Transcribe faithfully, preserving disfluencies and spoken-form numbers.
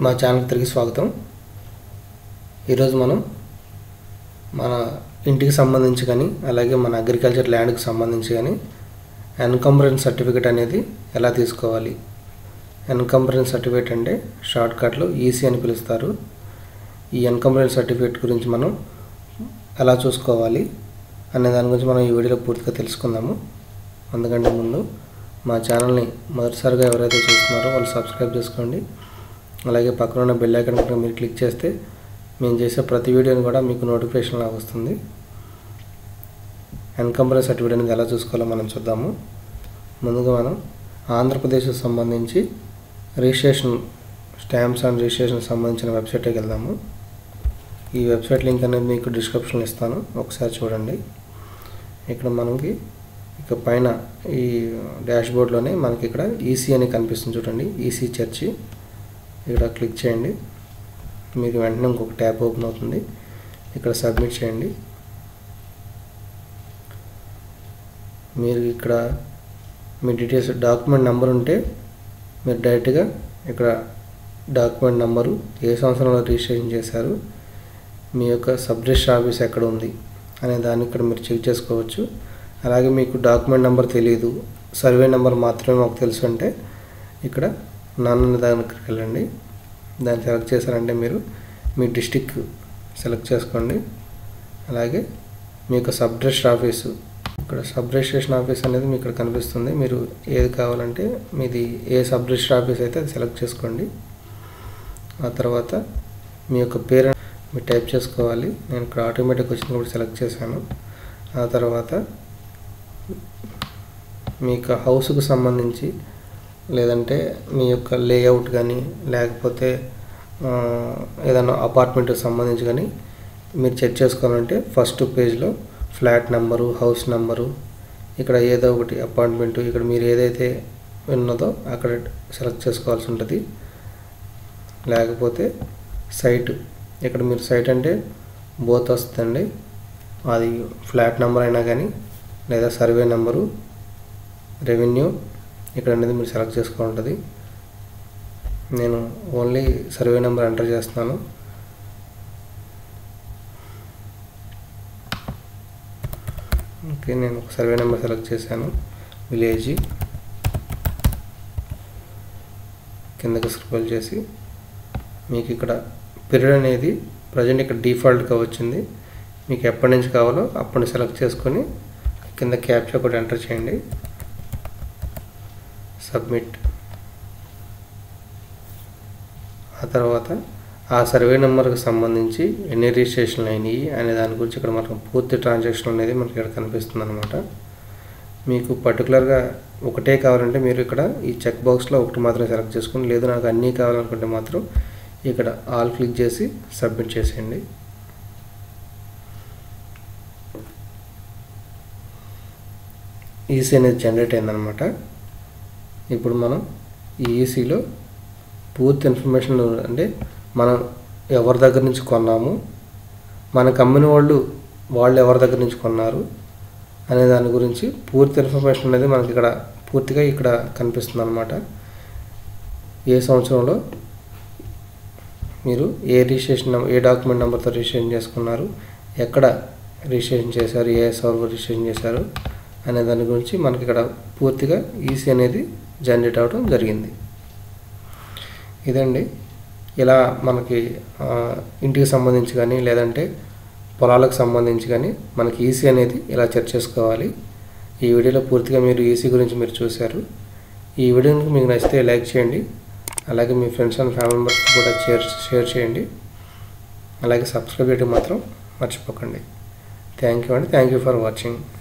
మా ఛానల్కి తిరిగి స్వాగతం. ఈరోజు మనం మన ఇంటికి సంబంధించి కానీ అలాగే మన అగ్రికల్చర్ ల్యాండ్కి సంబంధించి కానీ ఎన్కంబరెన్స్ సర్టిఫికేట్ అనేది ఎలా తీసుకోవాలి. ఎన్కంబరెన్స్ సర్టిఫికేట్ అంటే షార్ట్కట్లో ఈసీ అని పిలుస్తారు. ఈ ఎన్కంబరెన్స్ సర్టిఫికేట్ గురించి మనం ఎలా చూసుకోవాలి అనే దాని గురించి మనం ఈ వీడియోలో పూర్తిగా తెలుసుకుందాము. అందుకంటే ముందు మా ఛానల్ని మొదటిసారిగా ఎవరైతే చూస్తున్నారో వాళ్ళు సబ్స్క్రైబ్ చేసుకోండి. అలాగే పక్కన ఉన్న బెల్ ఐకాన్ పైన మీరు క్లిక్ చేస్తే మేము చేసే ప్రతి వీడియోని కూడా మీకు నోటిఫికేషన్ లాగా వస్తుంది. ఎన్కంబరెన్స్ సర్టిఫికేట్ అనేది ఎలా చూసుకోవాలో మనం చూద్దాము. ముందుగా మనం ఆంధ్రప్రదేశ్కి సంబంధించి రిజిస్ట్రేషన్ స్టాంప్స్ అండ్ రిజిస్ట్రేషన్ సంబంధించిన వెబ్సైట్కి వెళ్దాము. ఈ వెబ్సైట్ లింక్ అనేది మీకు డిస్క్రిప్షన్లో ఇస్తాను, ఒకసారి చూడండి. ఇక్కడ మనకి ఇక పైన ఈ డాష్బోర్డ్లోనే మనకి ఇక్కడ ఈసీ అని కనిపిస్తుంది చూడండి, ఈసీ చర్చి. ఇక్కడ క్లిక్ చేయండి, మీకు వెంటనే ఇంకొక ట్యాబ్ ఓపెన్ అవుతుంది. ఇక్కడ సబ్మిట్ చేయండి. మీరు ఇక్కడ మీ డీటెయిల్స్ డాక్యుమెంట్ నెంబర్ ఉంటే మీరు డైరెక్ట్గా ఇక్కడ డాక్యుమెంట్ నెంబరు, ఏ సంవత్సరంలో రిజిస్ట్రేషన్ చేశారు, మీ యొక్క సబ్ రిజిస్టర్ ఆఫీస్ ఎక్కడ ఉంది అనే దాన్ని ఇక్కడ మీరు చెక్ చేసుకోవచ్చు. అలాగే మీకు డాక్యుమెంట్ నెంబర్ తెలియదు, సర్వే నెంబర్ మాత్రమే మాకు తెలుసు అంటే ఇక్కడ నన్ను దానికి వెళ్ళండి. దాన్ని సెలెక్ట్ చేశారంటే మీరు మీ డిస్టిక్ సెలెక్ట్ చేసుకోండి. అలాగే మీ యొక్క సబ్ రిజిస్టర్ ఆఫీసు, ఇక్కడ సబ్ రిజిస్ట్రేషన్ ఆఫీస్ అనేది మీకు ఇక్కడ కనిపిస్తుంది. మీరు ఏది కావాలంటే మీది ఏ సబ్ రిజిస్టర్ ఆఫీస్ అయితే అది సెలెక్ట్ చేసుకోండి. ఆ తర్వాత మీ యొక్క పేరు మీరు టైప్ చేసుకోవాలి. నేను ఇక్కడ ఆటోమేటిక్ వచ్చినప్పుడు సెలెక్ట్ చేశాను. ఆ తర్వాత మీ యొక్క హౌస్కు సంబంధించి లేదంటే మీ యొక్క లేఅవుట్ కానీ లేకపోతే ఏదైనా అపార్ట్మెంట్కి సంబంధించి కానీ మీరు చెక్ చేసుకోవాలంటే ఫస్ట్ పేజ్లో ఫ్లాట్ నెంబరు, హౌస్ నెంబరు, ఇక్కడ ఏదో ఒకటి అపార్ట్మెంటు, ఇక్కడ మీరు ఏదైతే ఉన్నదో అక్కడ సెలెక్ట్ చేసుకోవాల్సి ఉంటుంది. లేకపోతే సైట్, ఇక్కడ మీరు సైట్ అంటే బోత్ వస్తుందండి, అది ఫ్లాట్ నెంబర్ అయినా కానీ లేదా సర్వే నెంబరు, రెవెన్యూ ఇక్కడ అనేది మీరు సెలెక్ట్ చేసుకోవాలంటుంది. నేను ఓన్లీ సర్వే నెంబర్ ఎంటర్ చేస్తున్నాను. ఓకే, నేను ఒక సర్వే నెంబర్ సెలెక్ట్ చేశాను, విలేజ్. కిందకి స్క్రోల్ చేసి మీకు ఇక్కడ పీరియడ్ అనేది ప్రజెంట్ ఇక్కడ డిఫాల్ట్గా వచ్చింది. మీకు ఎప్పటి నుంచి కావాలో అప్పటి సెలెక్ట్ చేసుకొని కింద క్యాప్చా కూడా ఎంటర్ చేయండి, సబ్మిట్. ఆ తర్వాత ఆ సర్వే నెంబర్కి సంబంధించి ఎన్ని రిజిస్ట్రేషన్లు అయినాయి అనే దాని గురించి ఇక్కడ మనకు పూర్తి ట్రాన్సాక్షన్ అనేది మనకి ఇక్కడ కనిపిస్తుంది అనమాట. మీకు పర్టికులర్గా ఒకటే కావాలంటే మీరు ఇక్కడ ఈ చెక్ బాక్స్లో ఒకటి మాత్రం సెలెక్ట్ చేసుకుని, లేదు నాకు అన్నీ కావాలనుకుంటే మాత్రం ఇక్కడ ఆల్ క్లిక్ చేసి సబ్మిట్ చేసేయండి. ఈసీ అనేది జనరేట్ అయిందనమాట. ఇప్పుడు మనం ఈ ఈసీలో పూర్తి ఇన్ఫర్మేషన్ అంటే మనం ఎవరి దగ్గర నుంచి కొన్నాము, మన కంపెనీ వాళ్ళు వాళ్ళు ఎవరి దగ్గర నుంచి కొన్నారు అనే దాని గురించి పూర్తి ఇన్ఫర్మేషన్ అనేది మనకి ఇక్కడ పూర్తిగా ఇక్కడ కనిపిస్తుంది అనమాట. ఏ సంవత్సరంలో మీరు ఏ రిజిస్ట్రేషన్ ఏ డాక్యుమెంట్ నెంబర్తో రిజిస్ట్రేషన్ చేసుకున్నారు, ఎక్కడ రిజిస్ట్రేషన్ చేశారు, ఏ సర్వర్ రిజిస్ట్రేషన్ చేశారు అనే దాని గురించి మనకి ఇక్కడ పూర్తిగా ఈసీ అనేది జనరేట్ అవ్వడం జరిగింది. ఇదండి, ఇలా మనకి ఇంటికి సంబంధించి కానీ లేదంటే పొలాలకు సంబంధించి కానీ మనకి ఈసీ అనేది ఇలా చెక్ చేసుకోవాలి. ఈ వీడియోలో పూర్తిగా మీరు ఈసీ గురించి మీరు చూశారు. ఈ వీడియోని మీకు నచ్చితే లైక్ చేయండి, అలాగే మీ ఫ్రెండ్స్ అండ్ ఫ్యామిలీ మెంబర్స్కి కూడా షేర్ షేర్ చేయండి. అలాగే సబ్స్క్రైబ్ చేయడం మాత్రం మర్చిపోకండి. థ్యాంక్ యూ అండి, థ్యాంక్ యూ ఫర్ వాచింగ్.